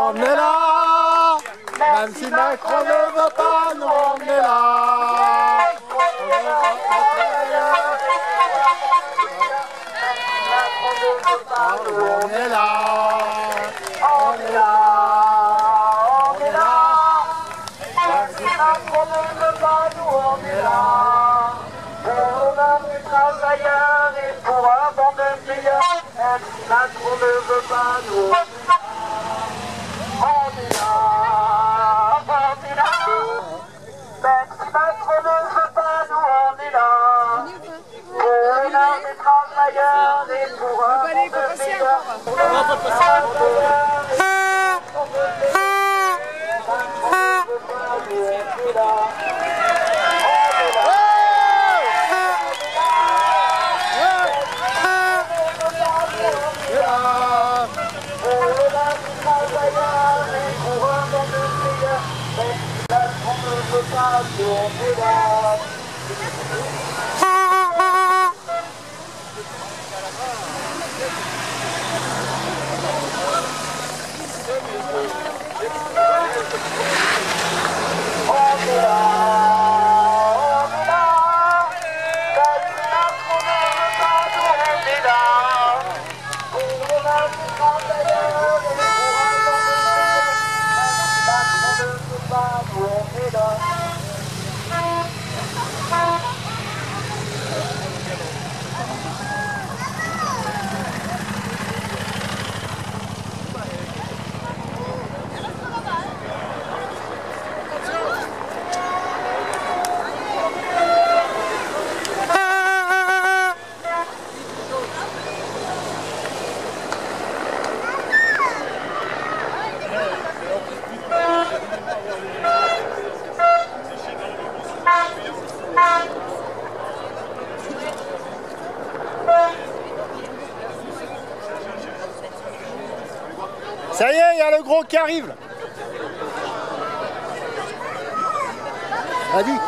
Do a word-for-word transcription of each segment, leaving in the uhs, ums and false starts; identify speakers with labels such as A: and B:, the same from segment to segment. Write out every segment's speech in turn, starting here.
A: On est là, même si Macron ne veut pas, nous on est là. On est là, on est là, on est là. Même si Macron ne veut pas, nous on est là. Pour les travailleurs et pour un monde meilleur. Même si Macron ne veut pas, nous on est là. On est là, on est là. Même si Macron ne veut pas, nous on est là. Pour les travailleurs et pour un monde meilleur. On va passer. Ça y est, il y a le gros qui arrive. Vas-y.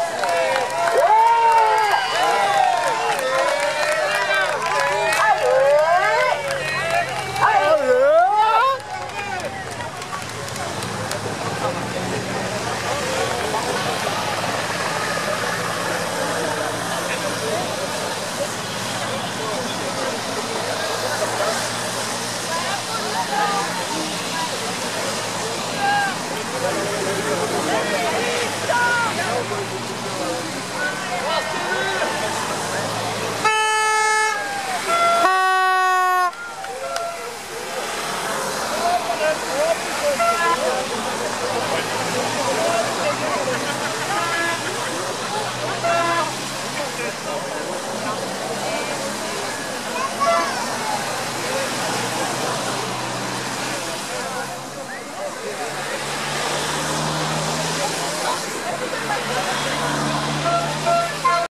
B: Allez